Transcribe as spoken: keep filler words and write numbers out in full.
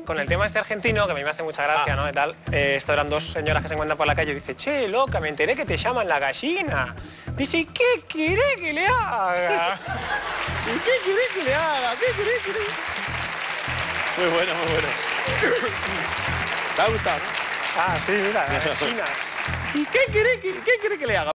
con el tema este argentino, que a mí me hace mucha gracia, Ah. ¿no? Y tal, eh, esto eran dos señoras que se encuentran por la calle y dice, che, loca, me enteré que te llaman la gallina. Dice, ¿y qué querés que le haga? ¿Y qué querés que le haga? ¿Qué querés que le haga? Muy bueno, muy bueno. ¿Te ha gustado, no? Ah, sí, mira, la gallina. ¿Y qué querés que, qué querés que le haga?